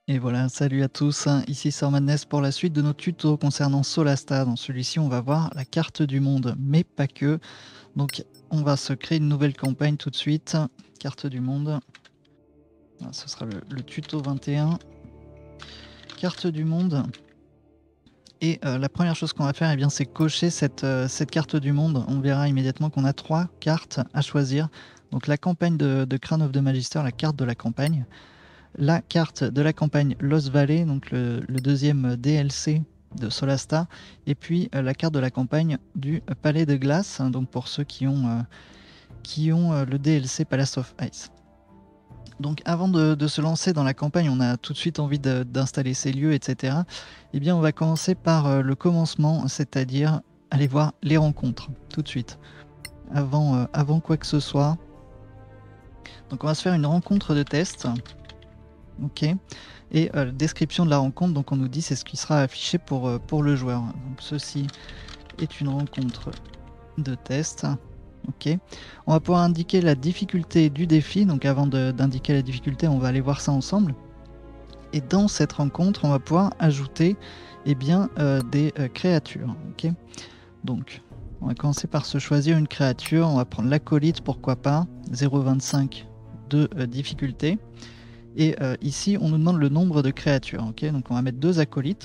Et voilà, salut à tous, hein, ici Sir Madness pour la suite de nos tutos concernant Solasta. Dans celui-ci, on va voir la carte du monde, mais pas que. Donc, on va se créer une nouvelle campagne tout de suite. Carte du monde. Ah, ce sera le tuto 21. Carte du monde. Et la première chose qu'on va faire, eh bien, c'est cocher cette carte du monde. On verra immédiatement qu'on a 3 cartes à choisir. Donc la campagne de Crown of the Magister, la carte de la campagne. La carte de la campagne Lost Valley, donc le deuxième DLC de Solasta, et puis la carte de la campagne du Palais de Glace, hein, donc pour ceux qui ont le DLC Palace of Ice. Donc avant de se lancer dans la campagne, on a tout de suite envie d'installer ces lieux, etc. Eh bien, on va commencer par le commencement, c'est-à-dire aller voir les rencontres, tout de suite, avant quoi que ce soit. Donc on va se faire une rencontre de test. Ok. Et description de la rencontre, donc on nous dit c'est ce qui sera affiché pour le joueur. Donc ceci est une rencontre de test. Ok. On va pouvoir indiquer la difficulté du défi. Donc avant d'indiquer la difficulté, on va aller voir ça ensemble. Et dans cette rencontre, on va pouvoir ajouter des créatures. Ok. Donc on va commencer par se choisir une créature. On va prendre l'acolyte, pourquoi pas. 0,25 de difficulté. Et ici, on nous demande le nombre de créatures. Ok, donc on va mettre 2 acolytes.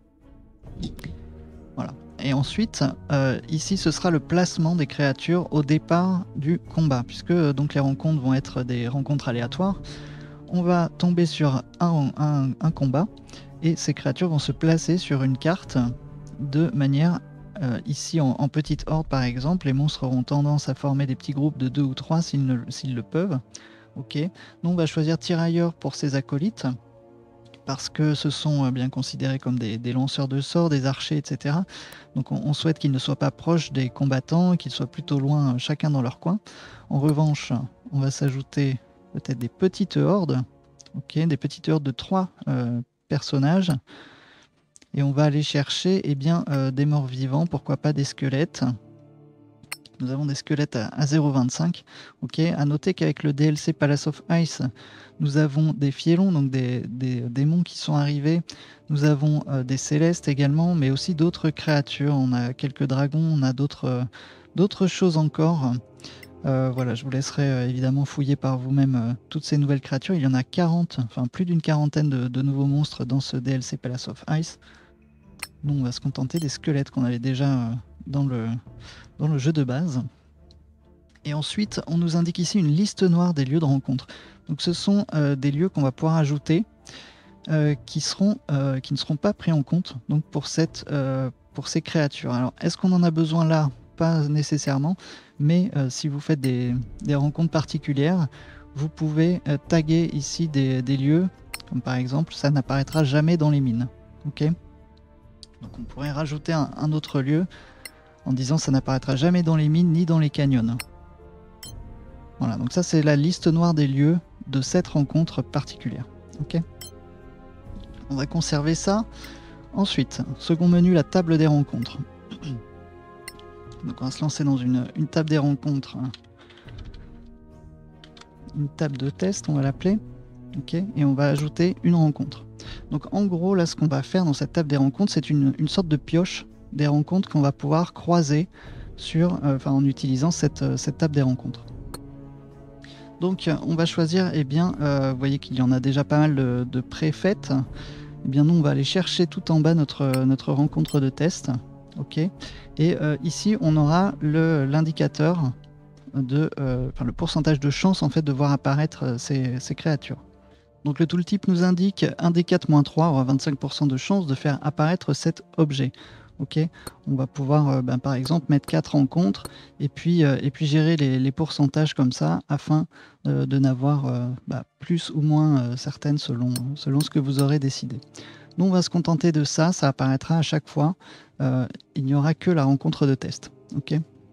Voilà. Et ensuite, ici, ce sera le placement des créatures au départ du combat, puisque donc les rencontres vont être des rencontres aléatoires. On va tomber sur un combat, et ces créatures vont se placer sur une carte de manière... ici, en petite horde, par exemple, les monstres auront tendance à former des petits groupes de 2 ou 3 s'ils le peuvent. Ok, donc on va choisir tirailleurs pour ces acolytes, parce que ce sont bien considérés comme des lanceurs de sorts, des archers, etc. Donc on souhaite qu'ils ne soient pas proches des combattants, qu'ils soient plutôt loin, chacun dans leur coin. En revanche, on va s'ajouter peut-être des petites hordes, ok, des petites hordes de 3 personnages, et on va aller chercher des morts vivants, pourquoi pas des squelettes. Nous avons des squelettes à 0,25. Ok. À noter qu'avec le DLC Palace of Ice, nous avons des fielons, donc des démons qui sont arrivés. Nous avons des célestes également, mais aussi d'autres créatures. On a quelques dragons, on a d'autres choses encore. Voilà, je vous laisserai évidemment fouiller par vous-même toutes ces nouvelles créatures. Il y en a 40, enfin plus d'une quarantaine de nouveaux monstres dans ce DLC Palace of Ice. Nous, on va se contenter des squelettes qu'on avait déjà dans le jeu de base. Et ensuite, on nous indique ici une liste noire des lieux de rencontre. Donc ce sont des lieux qu'on va pouvoir ajouter qui ne seront pas pris en compte donc pour ces créatures. Alors, est-ce qu'on en a besoin là? Pas nécessairement, mais si vous faites des rencontres particulières, vous pouvez taguer ici des lieux, comme par exemple, ça n'apparaîtra jamais dans les mines. Ok. Donc on pourrait rajouter un autre lieu en disant ça n'apparaîtra jamais dans les mines ni dans les canyons. Voilà, donc ça c'est la liste noire des lieux de cette rencontre particulière. Ok. On va conserver ça. Ensuite, second menu, la table des rencontres. Donc on va se lancer dans une table des rencontres. Une table de test, on va l'appeler. Ok. Et on va ajouter une rencontre. Donc en gros, là, ce qu'on va faire dans cette table des rencontres, c'est une sorte de pioche des rencontres qu'on va pouvoir croiser en utilisant cette table des rencontres. Donc on va choisir, vous voyez qu'il y en a déjà pas mal de pré-faites. Nous on va aller chercher tout en bas notre rencontre de test. Ok. Et ici on aura l'indicateur le pourcentage de chance en fait de voir apparaître ces créatures. Donc le tooltip nous indique un D4-3 aura 25% de chance de faire apparaître cet objet. Ok, on va pouvoir par exemple mettre 4 rencontres et puis gérer les pourcentages comme ça afin de n'avoir plus ou moins certaines selon ce que vous aurez décidé. Nous on va se contenter de ça, ça apparaîtra à chaque fois. Il n'y aura que la rencontre de test. Ok.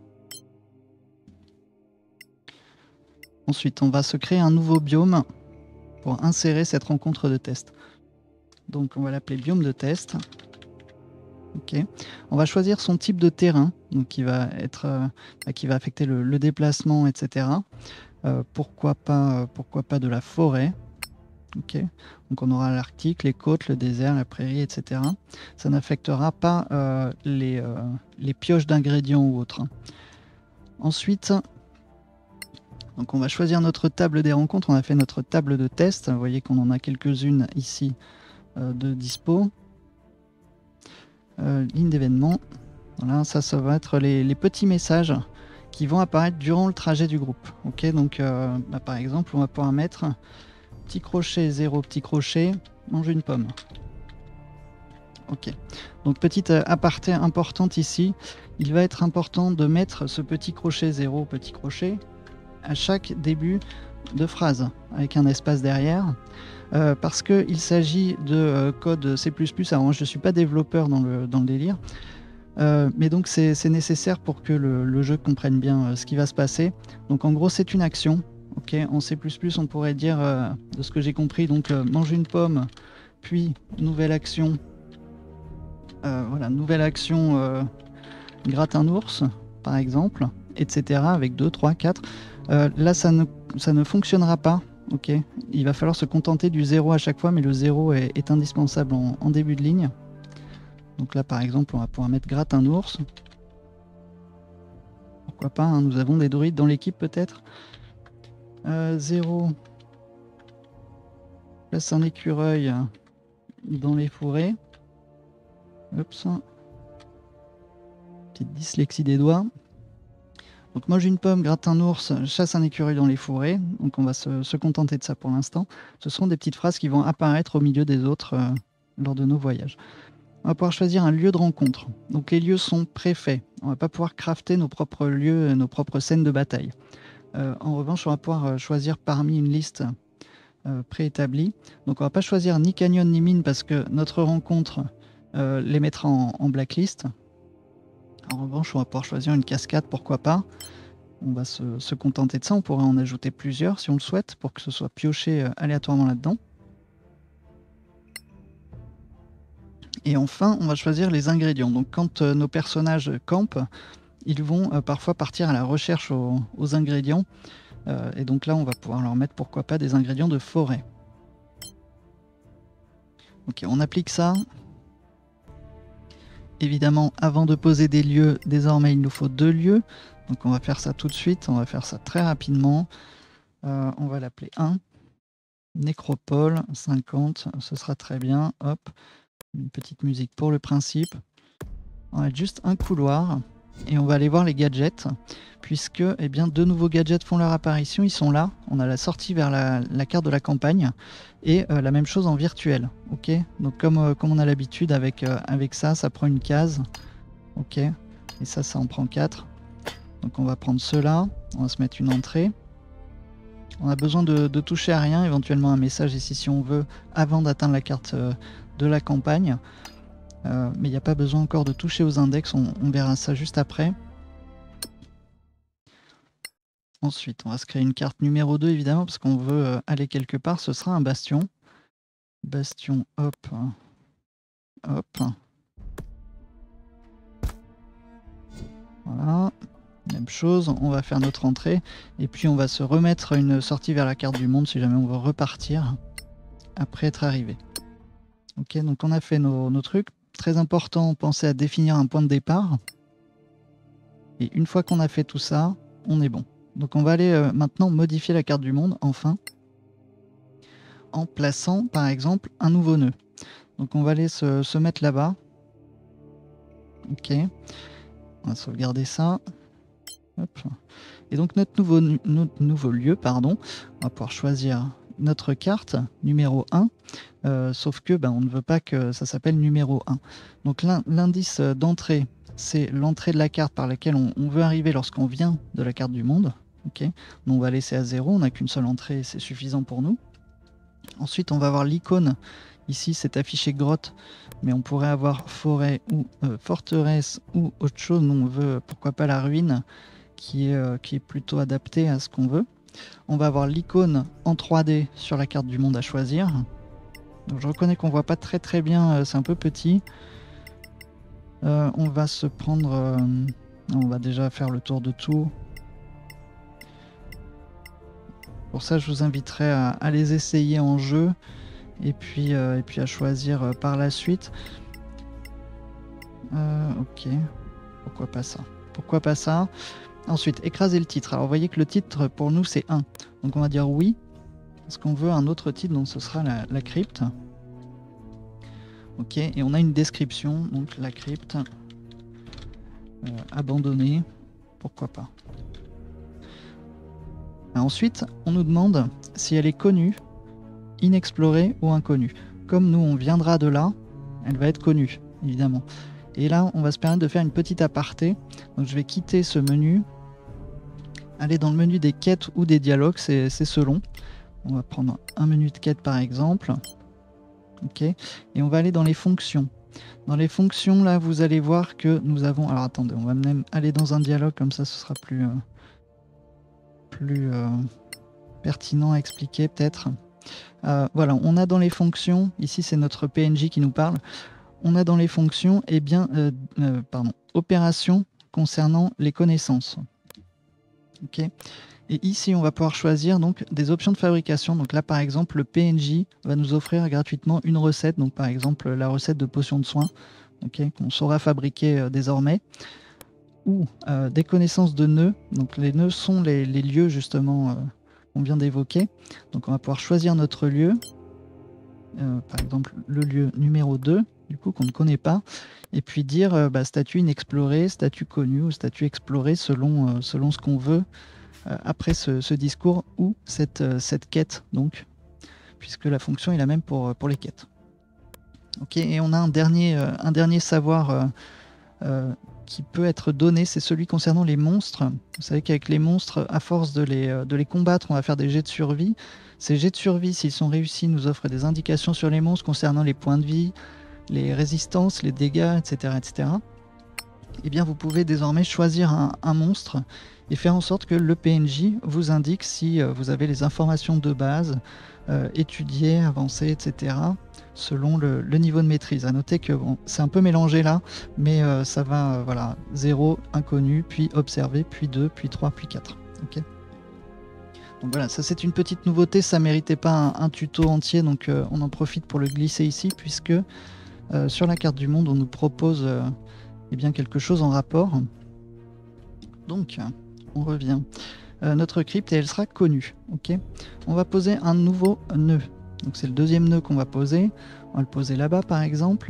Ensuite on va se créer un nouveau biome pour insérer cette rencontre de test. Donc on va l'appeler biome de test. Ok. On va choisir son type de terrain, donc qui va affecter le déplacement, etc. Pourquoi pas de la forêt. Ok, donc on aura l'Arctique, les côtes, le désert, la prairie, etc. Ça n'affectera pas les pioches d'ingrédients ou autres. Ensuite, donc on va choisir notre table des rencontres. On a fait notre table de test. Vous voyez qu'on en a quelques-unes ici de dispo. Ligne d'événements. Voilà, ça va être les petits messages qui vont apparaître durant le trajet du groupe. Ok, donc par exemple, on va pouvoir mettre petit crochet 0, petit crochet, mange une pomme. Ok, donc petite aparté importante ici, il va être important de mettre ce petit crochet 0, petit crochet à chaque début de phrase avec un espace derrière. Parce qu'il s'agit de code C++. Alors moi je ne suis pas développeur dans le délire, mais donc c'est nécessaire pour que le jeu comprenne bien ce qui va se passer. Donc en gros c'est une action. Okay, en C++ on pourrait dire, de ce que j'ai compris, donc mange une pomme, puis nouvelle action, voilà, nouvelle action, gratte un ours par exemple, etc. avec 2, 3, 4. Là ça ne fonctionnera pas. Ok, il va falloir se contenter du 0 à chaque fois, mais le 0 est indispensable en début de ligne. Donc là par exemple on va pouvoir mettre gratte un ours. Pourquoi pas, hein, nous avons des druides dans l'équipe peut-être. 0. Place un écureuil dans les fourrés. Oups. Petite dyslexie des doigts. Donc mange une pomme, gratte un ours, chasse un écureuil dans les fourrés. Donc on va se contenter de ça pour l'instant. Ce sont des petites phrases qui vont apparaître au milieu des autres lors de nos voyages. On va pouvoir choisir un lieu de rencontre. Donc les lieux sont préfaits. On ne va pas pouvoir crafter nos propres lieux, nos propres scènes de bataille. En revanche, on va pouvoir choisir parmi une liste préétablie. Donc on ne va pas choisir ni canyon ni mine parce que notre rencontre les mettra en blacklist. En revanche, on va pouvoir choisir une cascade, pourquoi pas. On va se contenter de ça. On pourrait en ajouter plusieurs si on le souhaite pour que ce soit pioché aléatoirement là-dedans. Et enfin, on va choisir les ingrédients. Donc quand nos personnages campent, ils vont parfois partir à la recherche aux ingrédients. Et donc là, on va pouvoir leur mettre, pourquoi pas, des ingrédients de forêt. Ok, on applique ça. Évidemment, avant de poser des lieux, désormais, il nous faut 2 lieux. Donc on va faire ça tout de suite. On va faire ça très rapidement. On va l'appeler 1. Nécropole 50, ce sera très bien. Hop, une petite musique pour le principe. On a juste un couloir. Et on va aller voir les gadgets, puisque eh bien, 2 nouveaux gadgets font leur apparition, ils sont là. On a la sortie vers la carte de la campagne, et la même chose en virtuel. Ok, donc comme on a l'habitude avec ça, ça prend une case. Ok, et ça en prend 4. Donc on va prendre ceux-là, on va se mettre une entrée. On a besoin de toucher à rien, éventuellement un message ici si on veut, avant d'atteindre la carte de la campagne. Mais il n'y a pas besoin encore de toucher aux index, on verra ça juste après. Ensuite, on va se créer une carte numéro 2 évidemment, parce qu'on veut aller quelque part, ce sera un bastion. Bastion, hop, hop. Voilà, même chose, on va faire notre entrée, et puis on va se remettre une sortie vers la carte du monde si jamais on veut repartir après être arrivé. Ok, donc on a fait nos trucs. Très important, pensez à définir un point de départ. Et une fois qu'on a fait tout ça, on est bon. Donc on va aller maintenant modifier la carte du monde, enfin, en plaçant par exemple un nouveau nœud. Donc on va aller se mettre là-bas. Ok, on va sauvegarder ça. Hop. Et donc notre nouveau lieu, pardon, on va pouvoir choisir notre carte numéro 1. Sauf que on ne veut pas que ça s'appelle numéro 1. Donc l'indice d'entrée, c'est l'entrée de la carte par laquelle on veut arriver lorsqu'on vient de la carte du monde. Okay, donc on va laisser à 0, on n'a qu'une seule entrée, c'est suffisant pour nous. Ensuite, on va avoir l'icône. Ici, c'est affiché grotte, mais on pourrait avoir forêt ou forteresse ou autre chose. Nous, on veut, pourquoi pas, la ruine, qui est plutôt adaptée à ce qu'on veut. On va avoir l'icône en 3D sur la carte du monde à choisir. Donc je reconnais qu'on voit pas très bien, c'est un peu petit. On va se prendre... on va déjà faire le tour de tout. Pour ça, je vous inviterai à les essayer en jeu et puis à choisir par la suite. Ok, pourquoi pas ça? Pourquoi pas ça? Ensuite, écraser le titre. Alors, vous voyez que le titre, pour nous, c'est 1. Donc, on va dire oui, parce qu'on veut un autre titre, donc ce sera la crypte. Ok, et on a une description, donc la crypte abandonnée, pourquoi pas. Ensuite, on nous demande si elle est connue, inexplorée ou inconnue. Comme nous, on viendra de là, elle va être connue, évidemment. Et là, on va se permettre de faire une petite aparté. Donc, je vais quitter ce menu, aller dans le menu des quêtes ou des dialogues, c'est selon. On va prendre un menu de quête par exemple. Ok. Et on va aller dans les fonctions. Dans les fonctions, là, vous allez voir que nous avons... Alors, attendez, on va même aller dans un dialogue, comme ça, ce sera plus pertinent à expliquer, peut-être. Voilà, on a dans les fonctions, ici, c'est notre PNJ qui nous parle. On a dans les fonctions, eh bien, opérations concernant les connaissances. Ok. Et ici, on va pouvoir choisir donc des options de fabrication. Donc là, par exemple, le PNJ va nous offrir gratuitement une recette. Donc par exemple, la recette de potion de soin, okay, qu'on saura fabriquer désormais. Ou des connaissances de nœuds. Donc les nœuds sont les lieux justement qu'on vient d'évoquer. Donc on va pouvoir choisir notre lieu. Par exemple, le lieu numéro 2, du coup, qu'on ne connaît pas. Et puis dire statut inexploré, statut connu ou statut exploré selon ce qu'on veut. Après ce discours ou cette quête, donc, puisque la fonction est la même pour les quêtes. Ok, et on a un dernier savoir qui peut être donné, c'est celui concernant les monstres. Vous savez qu'avec les monstres, à force de les combattre, on va faire des jets de survie. Ces jets de survie, s'ils sont réussis, nous offrent des indications sur les monstres concernant les points de vie, les résistances, les dégâts, etc. etc. Eh bien, vous pouvez désormais choisir un monstre et faire en sorte que le PNJ vous indique si vous avez les informations de base, étudiées, avancées, etc., selon le niveau de maîtrise. À noter que bon, c'est un peu mélangé là, mais ça va, voilà, 0, inconnu, puis observé, puis 2, puis 3, puis 4. Okay. Donc voilà, ça c'est une petite nouveauté, ça ne méritait pas un tuto entier, donc on en profite pour le glisser ici, puisque sur la carte du monde, on nous propose eh bien, quelque chose en rapport. Donc, on revient. Notre crypte, et elle sera connue. Okay, on va poser un nouveau nœud. Donc c'est le deuxième nœud qu'on va poser. On va le poser là-bas, par exemple.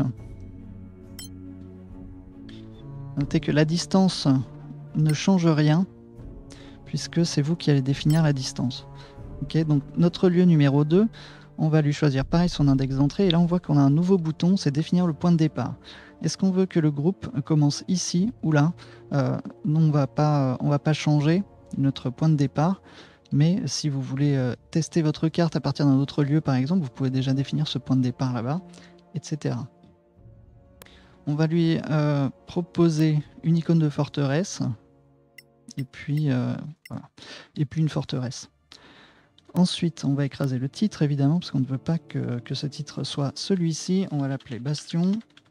Notez que la distance ne change rien, puisque c'est vous qui allez définir la distance. Okay, donc notre lieu numéro 2, on va lui choisir pareil son index d'entrée. Et là, on voit qu'on a un nouveau bouton, c'est définir le point de départ. Est-ce qu'on veut que le groupe commence ici ou là? Non, on va pas changer notre point de départ. Mais si vous voulez tester votre carte à partir d'un autre lieu, par exemple, vous pouvez déjà définir ce point de départ là-bas, etc. On va lui proposer une icône de forteresse. Et puis, voilà. Et puis une forteresse. Ensuite, on va écraser le titre, évidemment, parce qu'on ne veut pas que ce titre soit celui-ci. On va l'appeler Bastion.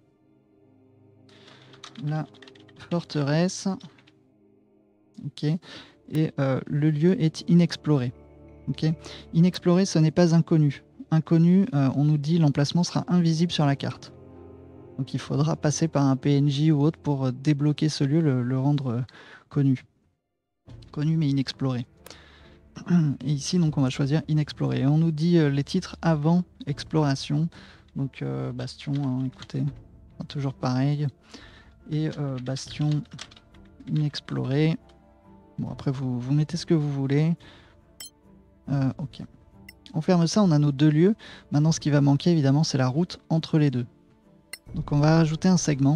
La forteresse. Ok. Et le lieu est inexploré. Ok. Inexploré, ce n'est pas inconnu. Inconnu, on nous dit l'emplacement sera invisible sur la carte. Donc il faudra passer par un PNJ ou autre pour débloquer ce lieu, le rendre connu. Connu mais inexploré. Et ici, donc, on va choisir inexploré. Et on nous dit les titres avant exploration. Donc Bastion, hein, écoutez, toujours pareil. Et Bastion inexploré. Bon, après, vous mettez ce que vous voulez. Ok. On ferme ça, on a nos deux lieux. Maintenant, ce qui va manquer, évidemment, c'est la route entre les deux. Donc, on va rajouter un segment.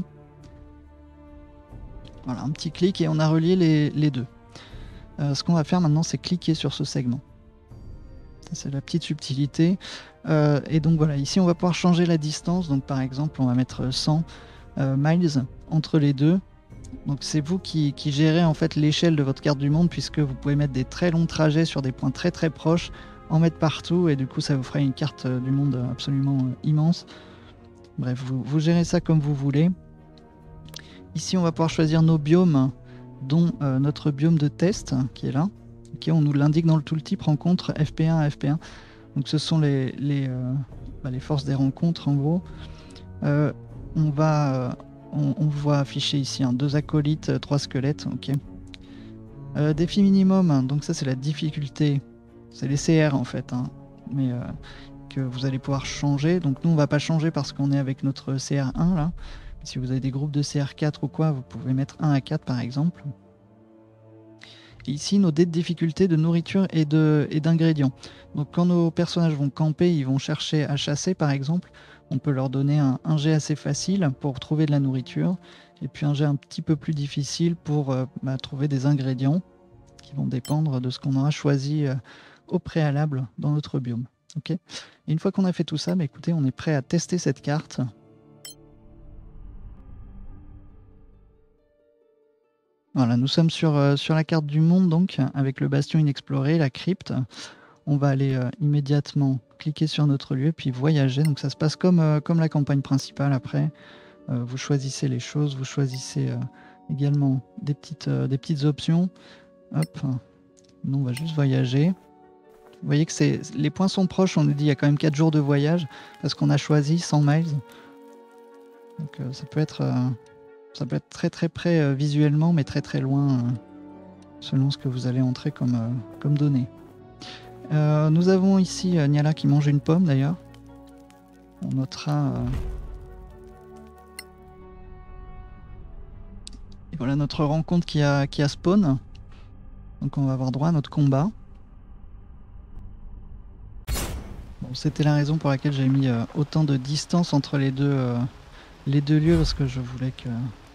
Voilà, un petit clic et on a relié les deux. Ce qu'on va faire maintenant, c'est cliquer sur ce segment. C'est la petite subtilité. Et donc voilà, ici, on va pouvoir changer la distance. Donc, par exemple, on va mettre 100 miles entre les deux. Donc c'est vous qui gérez en fait l'échelle de votre carte du monde, puisque vous pouvez mettre des très longs trajets sur des points très très proches, en mettre partout, et du coup ça vous fera une carte du monde absolument immense. Bref, vous gérez ça comme vous voulez. Ici on va pouvoir choisir nos biomes, dont notre biome de test qui est là. Ok, on nous l'indique dans le tooltip rencontre FP1 à FP1. Donc ce sont les forces des rencontres en gros. On voit afficher ici 2 acolytes, 3 squelettes. Ok. Défi minimum, donc ça c'est la difficulté. C'est les CR en fait, hein, mais que vous allez pouvoir changer. Donc nous on va pas changer parce qu'on est avec notre CR1 là. Si vous avez des groupes de CR4 ou quoi, vous pouvez mettre 1 à 4 par exemple. Et ici nos dés de difficulté de nourriture et d'ingrédients. Donc quand nos personnages vont camper, ils vont chercher à chasser par exemple. On peut leur donner un jet assez facile pour trouver de la nourriture. Et puis un jet un petit peu plus difficile pour trouver des ingrédients qui vont dépendre de ce qu'on aura choisi au préalable dans notre biome. Okay. Et une fois qu'on a fait tout ça, écoutez, on est prêt à tester cette carte. Voilà, nous sommes sur la carte du monde, donc, avec le bastion inexploré, la crypte. On va aller immédiatement cliquer sur notre lieu, puis voyager. Donc ça se passe comme la campagne principale après. Vous choisissez les choses, vous choisissez également des petites options. Hop, nous on va juste voyager. Vous voyez que les points sont proches, on nous dit il y a quand même 4 jours de voyage, parce qu'on a choisi 100 miles. Donc ça peut être très très près visuellement, mais très très loin selon ce que vous allez entrer comme données. Nous avons ici Niala qui mange une pomme d'ailleurs. On notera... Et voilà notre rencontre qui a spawn. Donc on va avoir droit à notre combat. Bon, c'était la raison pour laquelle j'ai mis autant de distance entre les deux lieux, parce que je voulais que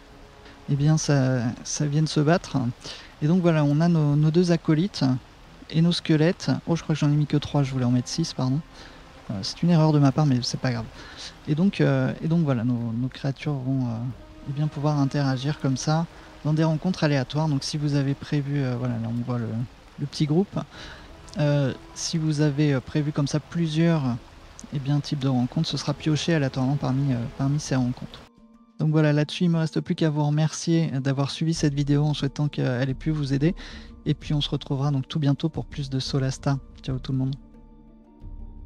ça vienne se battre. Et donc voilà, on a nos 2 acolytes et nos squelettes. Oh, je crois que j'en ai mis que 3, je voulais en mettre 6, pardon. C'est une erreur de ma part, mais c'est pas grave. Et donc voilà, nos créatures vont bien pouvoir interagir comme ça dans des rencontres aléatoires. Donc si vous avez prévu, voilà, là on voit le petit groupe. Si vous avez prévu comme ça plusieurs types de rencontres, ce sera pioché aléatoirement parmi ces rencontres. Donc voilà, là-dessus, il ne me reste plus qu'à vous remercier d'avoir suivi cette vidéo en souhaitant qu'elle ait pu vous aider. Et puis on se retrouvera donc tout bientôt pour plus de Solasta. Ciao tout le monde.